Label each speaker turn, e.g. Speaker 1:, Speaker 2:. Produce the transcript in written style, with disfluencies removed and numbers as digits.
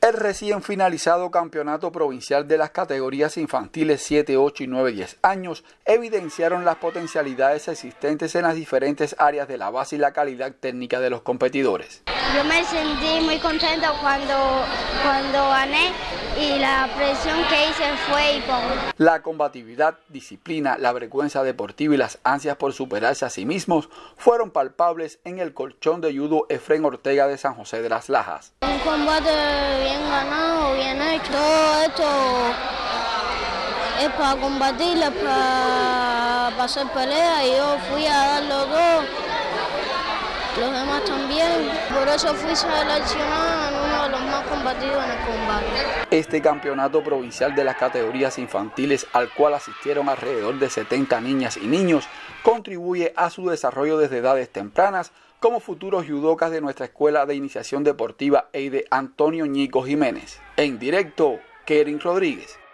Speaker 1: El recién finalizado campeonato provincial de las categorías infantiles 7, 8 y 9, 10 años evidenciaron las potencialidades existentes en las diferentes áreas de la base y la calidad técnica de los competidores.
Speaker 2: Yo me sentí muy contenta cuando gané y la presión que hice fue hipón.
Speaker 1: La combatividad, disciplina, la vergüenza deportiva y las ansias por superarse a sí mismos fueron palpables en el colchón de judo Efrén Ortega de San José de las Lajas.
Speaker 2: Un combate bien ganado, bien hecho. Todo esto es para combatir, es para hacer pelea y yo fui a darlo todo. Los demás también, por eso fui seleccionado en uno de los más combatidos en el combate.
Speaker 1: Este campeonato provincial de las categorías infantiles, al cual asistieron alrededor de 70 niñas y niños, contribuye a su desarrollo desde edades tempranas como futuros judocas de nuestra Escuela de Iniciación Deportiva EIDE Antonio Ñico Jiménez. En directo, Keren Rodríguez.